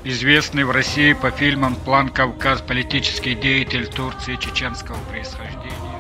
известный в России по фильмам «План Кавказ», политический деятель Турции чеченского происхождения.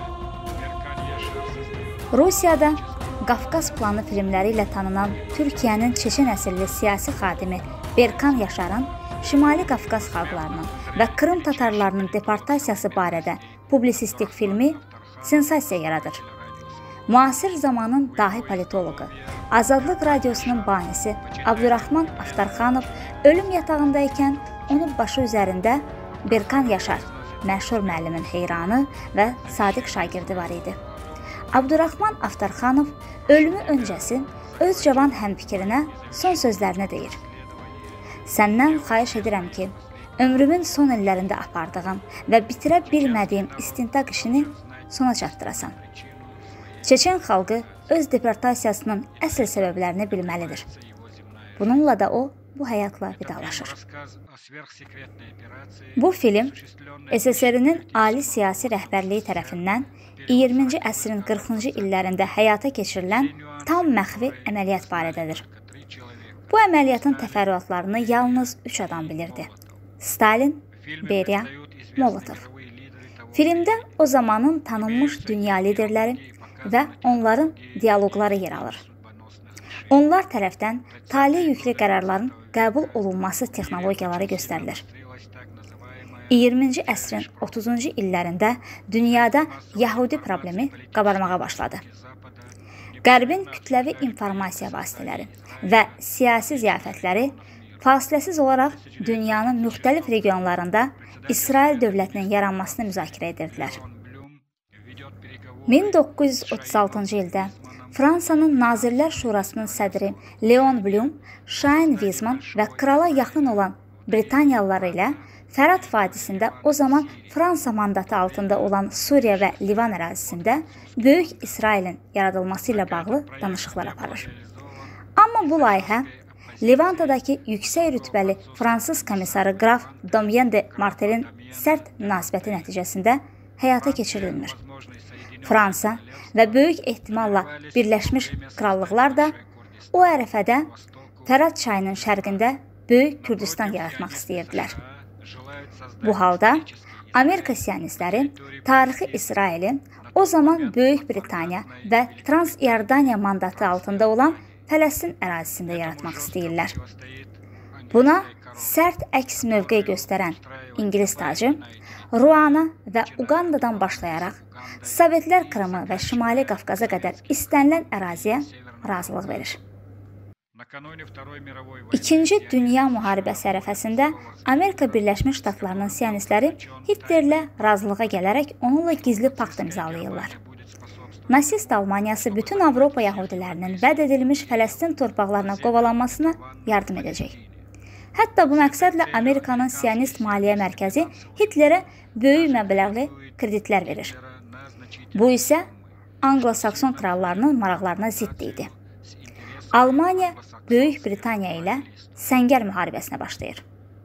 Rusiyada Qafqaz planı filmləri ilə tanınan Türkiyənin Çeçen əsilli siyasi xadimi Berkan Yaşarın Şimali Qafqaz xalqlarının və Krım tatarlarının deportasiyası barədə publisistik filmi sensasiya yaradır. Müasir zamanın dahi politoloqu, Azadlıq Radiosunun banisi Abdurrahman Aftarxanov ölüm yatağındaykən onun başı üzərində Berkan Yaşar, məşhur müəllimin heyranı və sadiq şagirdi var idi. Abdurrahman Aftarxanov ölümü öncəsi öz cavan həmfikirinə son sözlərini deyir. Səndən xahiş edirəm ki, ömrümün son illərində apardığım və bitirə bilmədiyim istintaq işini sona çatdırasan. Çeçen xalqı öz deportasiyasının əsl səbəblərini bilməlidir. Bununla da o, bu həyatla vidalaşır. Bu film SSR-nin ali siyasi rəhbərliyi tərəfindən 20-ci əsrin 40-cı illərində həyata keçirilən tam məxfi əməliyyat barədədir. Bu əməliyyatın təfərrüatlarını yalnız 3 adam bilirdi. Stalin, Beria, Molotov. Filmdə o zamanın tanınmış dünya liderləri və onların diyaloqları yer alır. Onlar tərəfdən taliyə yüklü qərarların qəbul olunması texnologiyaları göstərilir. 20-ci əsrin 30-cu illərində dünyada Yahudi problemi qabarmağa başladı. Qərbin kütləvi informasiya vasitələri və siyasi ziyafətləri fasiləsiz olaraq dünyanın müxtəlif regionlarında İsrail dövlətinin yaranmasını müzakirə edirdilər. 1936-cı ildə Fransanın Nazirlər Şurasının sədri Leon Blum, Şahin Vizman və krala yaxın olan Britaniyalıları ilə Fərat vadisində o zaman Fransa mandatı altında olan Suriya və Livan ərazisində Böyük İsrailin yaradılması ilə bağlı danışıqlar aparır. Amma bu layihə Levantadakı yüksək rütbəli fransız komissarı Qraf Domyen de Martelin sərt münasibəti nəticəsində həyata keçirilmir. Fransa və böyük ehtimalla Birləşmiş Krallıqlar da o ərəfədə Fərat çayının şərqində Böyük Kürdistan yaratmaq istəyirdilər. Bu halda Amerika siyonistləri tarixi İsraili o zaman Böyük Britaniya və Trans-İordaniya mandatı altında olan Fələstin ərazisində yaratmaq istəyirlər. Buna sərt əks mövqe göstərən İngilis tacı Ruana və Uqandadan başlayaraq Sovetlər Krımı və Şimali Qafqaza qədər istənilən əraziyə razılıq verir. İkinci Dünya müharibəsi ərəfəsində Amerika Birləşmiş Ştatlarının siyonistləri Hitlerlə razılığa gələrək onunla gizli pakt imzalayırlar. Nasist Almaniyası bütün Avropa yəhudilərinin vəd edilmiş Fələstin torpaqlarına qovalanmasına yardım edəcək. Hətta bu məqsədlə Amerikanın siyonist maliyyə mərkəzi Hitlerə böyük məbləğli kreditlər verir. Bu isə Anglo-Sakson krallarının maraqlarına zidd idi. Almaniya Böyük Britaniya ilə Səngər müharibəsinə başlayır.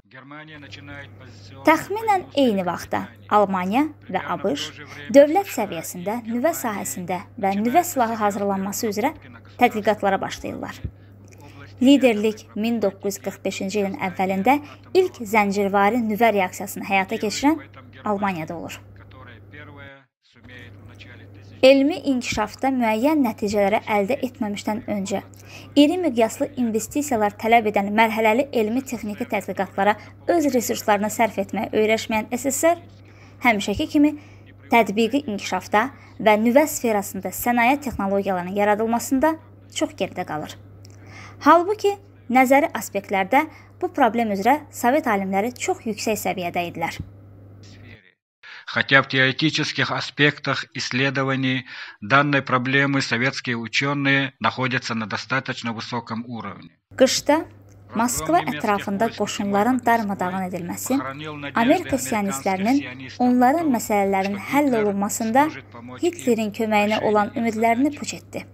Təxminən eyni vaxtda Almaniya və ABŞ dövlət səviyyəsində nüvə sahəsində və nüvə silahı hazırlanması üzrə tədqiqatlara başlayırlar. Liderlik 1945-ci ilin əvvəlində ilk zəncirvari nüvə reaksiyasını həyata keçirən Almaniyada olur. Elmi inkişafda müəyyən nəticələrə əldə etməmişdən öncə, iri miqyaslı investisiyalar tələb edən mərhələli elmi-texniki tədqiqatlara öz resurslarını sərf etməyə öyrəşməyən SSR, həmişəki kimi tətbiqi inkişafda və nüvə sferasında sənaye texnologiyalarının yaradılmasında çox geridə qalır. Halbuki, nəzəri aspektlərdə bu problem üzrə Sovet alimləri çox yüksək səviyyədə idilər. Хотя в теоретических аспектах исследований данной проблемы советские ученые находятся на достаточно высоком уровне. Qışda Moskva ətrafında qoşunların darmadağın edilməsi, Amerika siyonistlərinin onların məsələlərin həll olunmasında Hitlerin köməyinə olan ümidlərini puç etdi.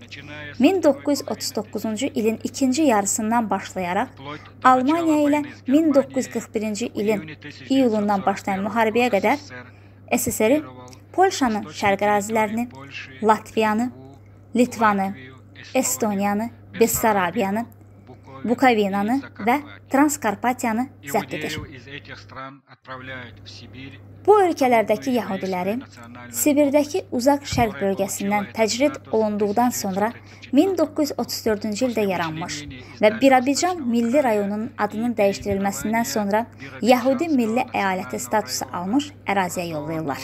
1939-cu ilin ikinci yarısından başlayaraq Almaniya ilə 1941-ci ilin iyulundan başlayan müharibəyə qədər SSR Polşanın şərq ərazilərini, Latviyanı, Litvanı, Estoniyanı, Bessarabiyanı, Bukovinanı və Transkarpatiyanı zəbt edir. Bu ölkələrdəki yəhudiləri Sibirdəki uzaq şərq bölgəsindən təcrid olunduqdan sonra 1934-cü ildə yaranmış və Birabicam Milli rayonunun adının dəyişdirilməsindən sonra Yəhudi Milli Əyaləti statusu almış əraziyə yollayırlar.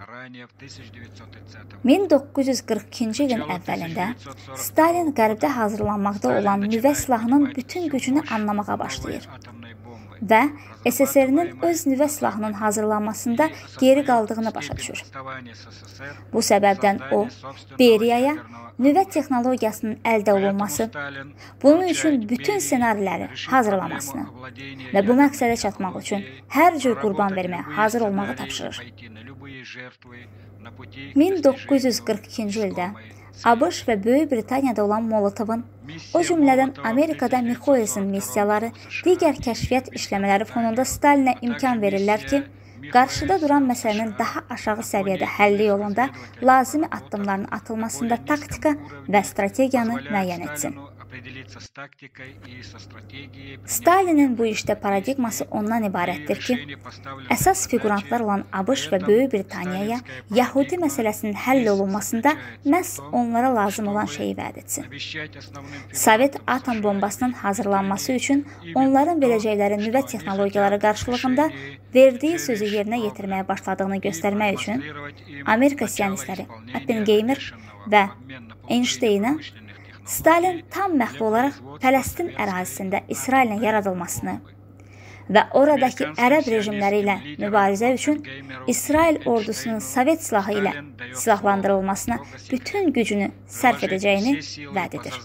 1942-ci ilin əvvəlində Stalin qərbdə hazırlanmaqda olan nüvə silahının bütün gücünü anlamağa başlayır və SSR-nin öz nüvə silahının hazırlanmasında geri qaldığını başa düşür. Bu səbəbdən o, Beriyaya nüvə texnologiyasının əldə olunması, bunun üçün bütün ssenariləri hazırlamasını və bu məqsədə çatmaq üçün hər cür qurban verməyə hazır olmağı tapşırır. 1942-ci ildə ABŞ və Böyük Britaniyada olan Molotovun, o cümlədən Amerikada Mikhoelsin missiyaları, digər kəşfiyyat işləmələri fonunda Stalinə imkan verirlər ki, qarşıda duran məsələnin daha aşağı səviyyədə həlli yolunda lazımi addımların atılmasında taktika və strategiyanı müəyyən etsin. Stalinin bu işdə paradigması ondan ibarətdir ki, əsas figurantlar olan ABŞ və Böyük Britaniyaya Yəhudi məsələsinin həll olunmasında məhz onlara lazım olan şeyi vəd etsin. Sovet atom bombasının hazırlanması üçün onların verəcəkləri nüvə texnologiyaları qarşılığında verdiyi sözü yerinə yetirməyə başladığını göstərmək üçün Amerika siyonistləri Oppenheimer və Einstein'a Stalin tam məxfi olaraq Fələstin ərazisində İsraillə yaradılmasını və oradakı ərəb rejimləri ilə mübarizə üçün İsrail ordusunun Sovet silahı ilə silahlandırılmasına bütün gücünü sərf edəcəyini vəd edir.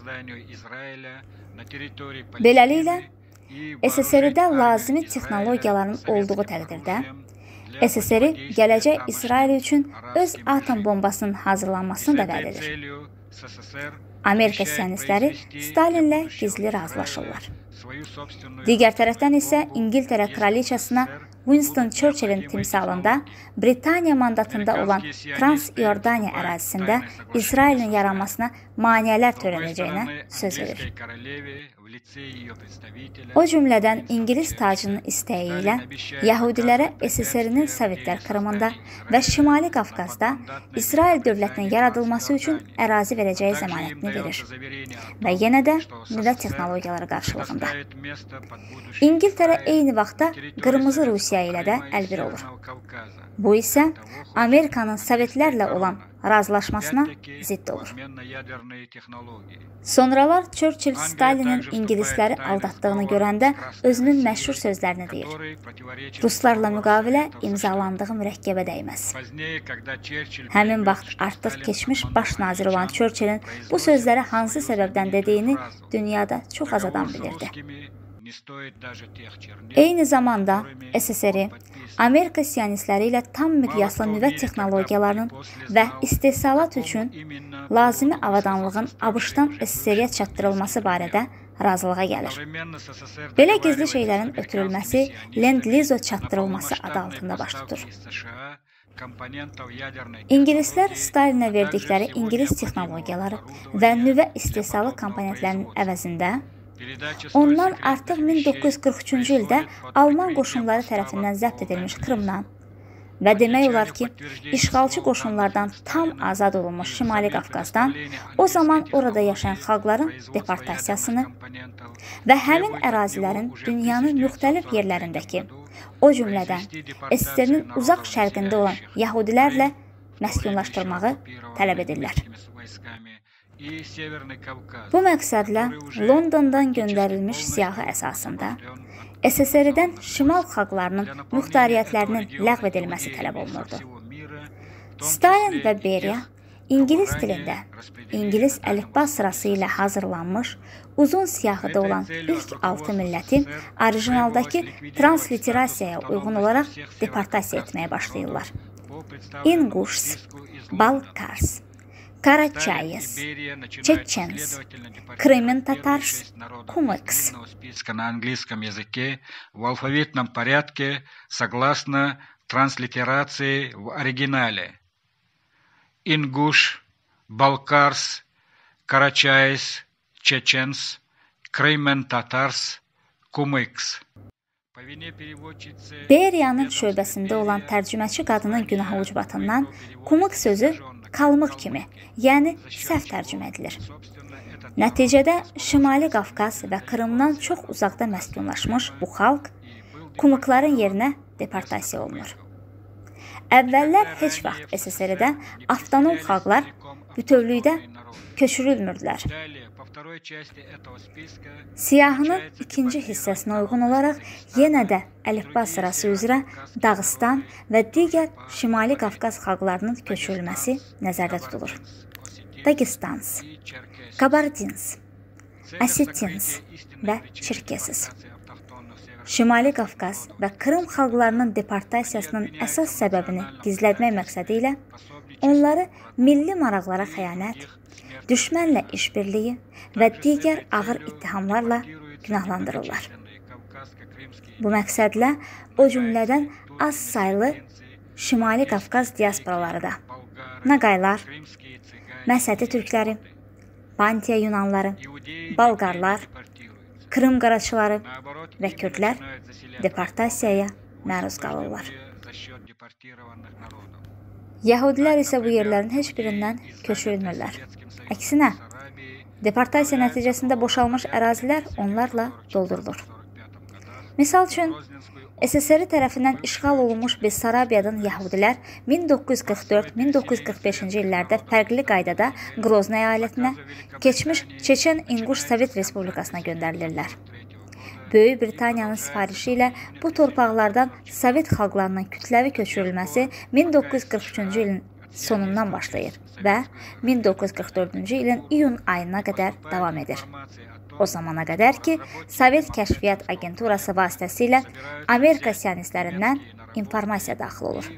Beləliklə, SSR-də lazımi texnologiyaların olduğu təqdirdə, SSR gələcək İsrail üçün öz atom bombasının hazırlanmasını da vəd edir. Amerika siyonistləri Stalinlə gizli razılaşırlar. Digər tərəfdən isə İngiltərə kraliçasına Winston Churchillin timsalında Britaniya mandatında olan Trans-İordaniya ərazisində İsrailin yaranmasına maneələr törədəcəyinə söz verir. O cümlədən İngilis tacının istəyi ilə Yəhudilərə SSR-nin Sovetlər Krımında və Şimali Qafqazda İsrail dövlətinin yaradılması üçün ərazi verəcəyi zəmanətini verir və yenə də nüvə texnologiyaları qarşılığında. İngiltərə eyni vaxtda Qırmızı Rusiya ilə də əlbir olur. Bu isə Amerikanın Sovetlərlə olan razılaşmasına zidd olur. Sonralar Churchill Stalinin İngilisləri aldatdığını görəndə özünün məşhur sözlərini deyir. Ruslarla müqavilə imzalandığı mürəkkəbə dəyməz. Həmin vaxt artıq keçmiş baş nazir olan Churchillin bu sözləri hansı səbəbdən dediyini dünyada çox az adam bilirdi. Eyni zamanda SSR Amerika siyonistləri ilə tam miqyaslı nüvə texnologiyalarının və istehsalat üçün lazımi avadanlığın ABŞ-dan SSR-yə çatdırılması barədə razılığa gəlir. Belə gizli şeylərin ötürülməsi Lend-Lizo çatdırılması adı altında baş tutur. İngilislər Stalinə verdikləri İngilis texnologiyaları və nüvə istehsalı komponentlərinin əvəzində ondan artıq 1943-cü ildə Alman qoşunları tərəfindən zəbt edilmiş Krımdan və demək olar ki, işğalçı qoşunlardan tam azad olunmuş Şimali Qafqazdan o zaman orada yaşayan xalqların deportasiyasını və həmin ərazilərin dünyanın müxtəlif yerlərindəki, o cümlədən SSR-nin uzaq şərqində olan Yəhudilərlə məskunlaşdırmağı tələb edirlər. Bu məqsədlə Londondan göndərilmiş siyahı əsasında SSR-dən şimal xalqlarının muxtariyyətlərinin ləğv edilməsi tələb olunurdu. Stalin və Beriya İngilis dilində, İngilis əlifba sırası ilə hazırlanmış uzun siyahıda olan ilk 6 milləti orijinaldakı transliterasiyaya uyğun olaraq deportasiya etməyə başlayırlar. İnguş, Balkars, Карачаевс, Чеченс, Крымин Татарс, Кумыкс. На английском языке в алфавитном порядке согласно транслитерации в оригинале. Ингуш, Балкарс, Карачаевс, Чеченс, Kraymen-Tatars Kumyks. Beriyanın şöbəsində olan tərcüməçi qadının günahı ucbatından Kumyk sözü kalmıq kimi, yəni səhv tərcümə edilir. Nəticədə Şimali Qafqaz və Krımdan çox uzaqda məskunlaşmış bu xalq Kumykların yerinə deportasiya olunur. Əvvəllər heç vaxt SSR-də avtonom xalqlar bütövlükdə köçürülmürdülər. Siyahının ikinci hissəsinə uyğun olaraq yenə də əlifba sırası üzrə Dağıstan və digər Şimali Qafqaz xalqlarının köçürülməsi nəzərdə tutulur. Dagestans, Kabardins, Asetins və Çerkesiz. Şimali Qafqaz və Krım xalqlarının deportasiyasının əsas səbəbini gizlətmək məqsədi ilə onları milli maraqlara xəyanət, düşmənlə işbirliyi və digər ağır ittihamlarla günahlandırırlar. Bu məqsədlə o cümlədən az saylı Şimali Qafqaz diasporaları da Naqaylar, Məsədi türkləri, Bantiya Yunanları, Balqarlar, Krım qaraçıları və Kürdlər deportasiyaya məruz qalırlar. Yəhudilər isə bu yerlərin heç birindən köçürülmürlər. Əksinə, deportasiya nəticəsində boşalmış ərazilər onlarla doldurulur. Misal üçün, SSR tərəfindən işğal olunmuş Bessarabiyadan yəhudilər 1944-1945-ci illərdə fərqli qaydada Qrozno əyalətinə, keçmiş Çeçen İnquş Sovet Respublikasına göndərilirlər. Böyük Britaniyanın sifarişi ilə bu torpaqlardan Sovet xalqlarının kütləvi köçürülməsi 1943-cü ilin sonundan başlayır və 1944-cü ilin iyun ayına qədər davam edir. O zamana qədər ki, Sovet Kəşfiyyat Agenturası vasitəsilə Amerika sionistlərindən informasiya daxil olur.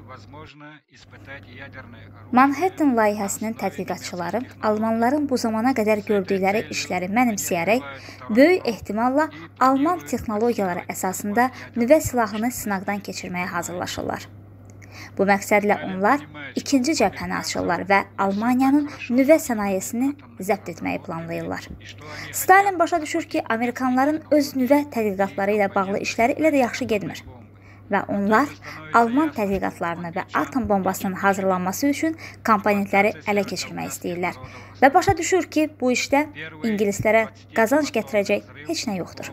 Manhattan layihəsinin tədqiqatçıları Almanların bu zamana qədər gördükləri işləri mənimsəyərək, böyük ehtimalla Alman texnologiyaları əsasında nüvə silahını sınaqdan keçirməyə hazırlaşırlar. Bu məqsədlə onlar ikinci cəbhəni açırlar və Almaniyanın nüvə sənayesini zəbt etməyi planlayırlar. Stalin başa düşür ki, Amerikanların öz nüvə tədqiqatları ilə bağlı işləri elə də yaxşı getmir və onlar Alman tədqiqatlarını və atom bombasının hazırlanması üçün komponentləri ələ keçirmək istəyirlər və başa düşür ki, bu işdə İngilislərə qazanc gətirəcək heç nə yoxdur.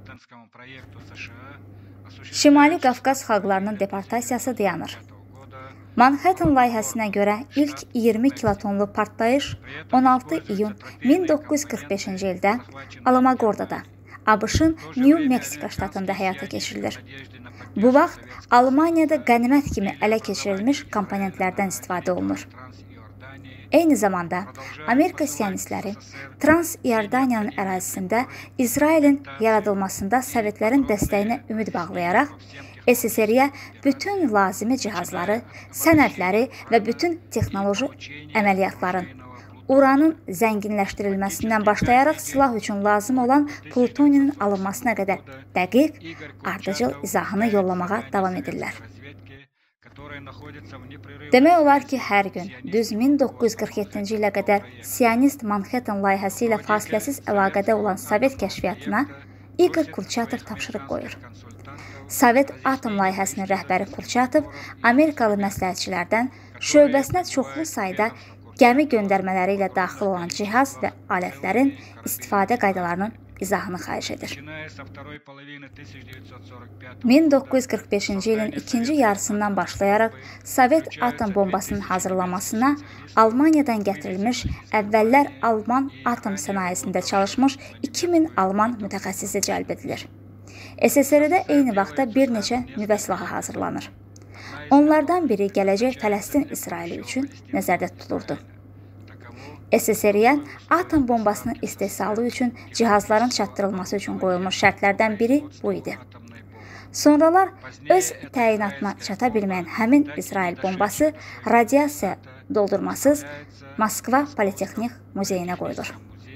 Şimali Qafqaz xalqlarının deportasiyası dayanır. Manhattan layihəsinə görə ilk 20 kilotonlu partlayış 16 iyun 1945-ci ildə Alamogordada, ABŞ-ın New Mexico ştatında həyata keçirilir. Bu vaxt Almaniyada qənimət kimi ələ keçirilmiş komponentlərdən istifadə olunur. Eyni zamanda Amerika sionistləri Trans-İordaniyanın ərazisində İsrailin yaradılmasında Sovetlərin dəstəyinə ümid bağlayaraq SSR-yə bütün lazımi cihazları, sənədləri və bütün texnoloji əməliyyatların, uranın zənginləşdirilməsindən başlayaraq silah üçün lazım olan plutoninin alınmasına qədər dəqiq, ardıcıl izahını yollamağa davam edirlər. Demək olar ki, hər gün düz 1947-ci ilə qədər Siyonist Manhattan layihəsi ilə fasiləsiz əlaqədə olan Sovet kəşfiyyatına Igor Kurchatov tapşırıq qoyur. Sovet atom layihəsinin rəhbəri Kurchatov Amerikalı məsləhətçilərdən şöbəsinə çoxlu sayda gəmi göndərmələri ilə daxil olan cihaz və alətlərin istifadə qaydalarının izahını xahiş edir. 1945-ci ilin ikinci yarısından başlayaraq Sovet atom bombasının hazırlanmasına Almaniyadan gətirilmiş, əvvəllər Alman atom sənayesində çalışmış 2000 Alman mütəxəssisi cəlb edilir. SSR-də eyni vaxtda bir neçə nüvə silahı hazırlanır. Onlardan biri gələcək Fələstin İsraili üçün nəzərdə tutulurdu. SSR-yə atom bombasının istehsalı üçün cihazların çatdırılması üçün qoyulmuş şərtlərdən biri bu idi. Sonralar öz təyinatına çata bilməyən həmin İsrail bombası radiasiya doldurmasız Moskva Politexnik Muzeyinə qoyulur.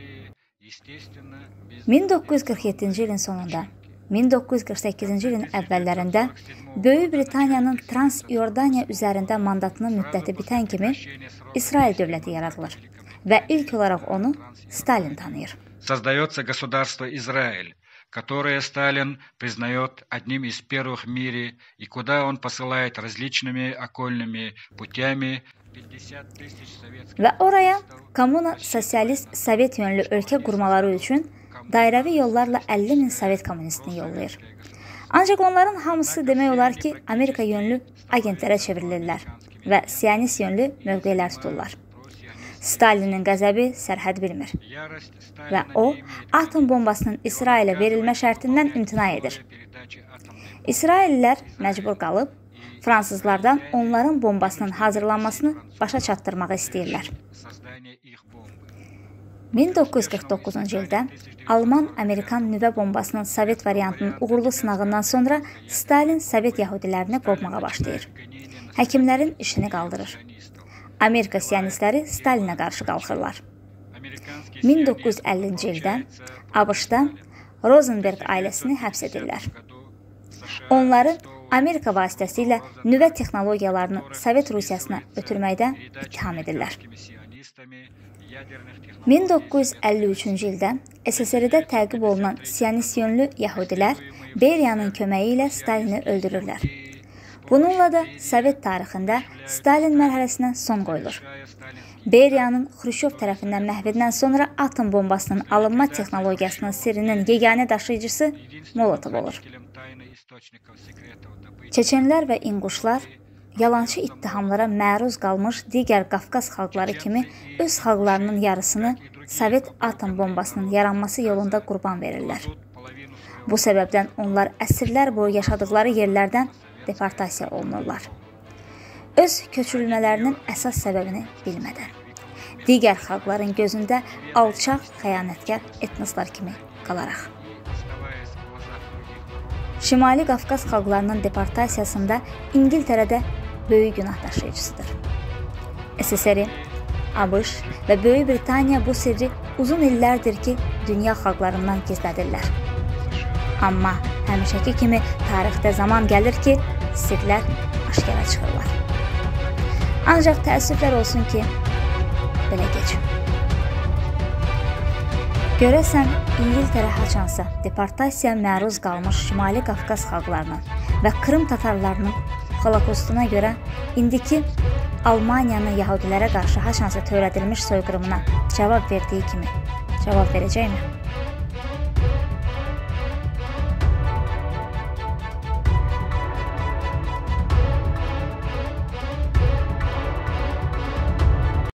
1947-ci ilin sonunda 1948-ci ilin əvvəllərində Böyük Britaniyanın Trans-İordaniya üzərində mandatının müddəti bitən kimi İsrail dövləti yaradılır və ilk olaraq onu Stalin tanıyır. создается государство Израиль, которое Сталин признает одним из первых в мире и куда он посылает различными окольными путями 50 тысяч советских... Və oraya kommuna sosialist Sovet yönlü ölkə qurmaları üçün dairəvi yollarla 50 min Sovet kommunistini yollayır. Ancaq onların hamısı demək olar ki, Amerika yönlü agentlərə çevrilirlər və Siyonist yönlü mövqelər tuturlar. Stalinin qəzəbi sərhəd bilmir və o, atom bombasının İsrailə verilmə şərtindən imtina edir. İsraillilər məcbur qalıb, fransızlardan onların bombasının hazırlanmasını başa çatdırmağı istəyirlər. 1949-cu ildə Alman-Amerikan nüvə bombasının Sovet variantının uğurlu sınağından sonra Stalin Sovet yahudilərini qovmağa başlayır. Həkimlərin işini qaldırır. Amerika siyonistləri Stalinə qarşı qalxırlar. 1950-ci ildə ABŞ-da Rosenberg ailəsini həbs edirlər. Onları Amerika vasitəsilə nüvə texnologiyalarını Sovet Rusiyasına ötürməkdə ittiham edirlər. 1953-cü ildə SSR-də təqib olunan siyonist yönlü yəhudilər Beriyanın köməyi ilə Stalini öldürürlər. Bununla da Sovet tarixində Stalin mərhələsinə son qoyulur. Beriyanın Xruşov tərəfindən məhv ediləndən sonra atom bombasının alınma texnologiyasının sirrinin yeganə daşıyıcısı Molotov olur. Çeçenlər və inquşlar yalançı ittihamlara məruz qalmış digər Qafqaz xalqları kimi öz xalqlarının yarısını Sovet atom bombasının yaranması yolunda qurban verirlər. Bu səbəbdən onlar əsrlər boyu yaşadıkları yerlərdən deportasiya olunurlar. Öz köçürülmələrinin əsas səbəbini bilmədən. Digər xalqların gözündə alçaq, xəyanətkar etnoslar kimi qalaraq. Şimali Qafqaz xalqlarının deportasiyasında İngiltərədə böyük günah daşıyıcısıdır. SSR, ABŞ və Böyük Britaniya bu sirri uzun illərdir ki, dünya xalqlarından gizlədirlər. Amma həmişəki kimi tarixdə zaman gəlir ki, sirlər aşkara çıxırlar. Ancaq təəssüflər olsun ki, belə gec. Görəsən, İngiltərə haçansa deportasiya məruz qalmış Şimali Qafqaz xalqlarının və Krım tatarlarının holokostuna görə indiki Almaniyanın yahudilərə qarşı haçansa törədilmiş soyqırımına cavab verdiyi kimi cavab verəcəkmi?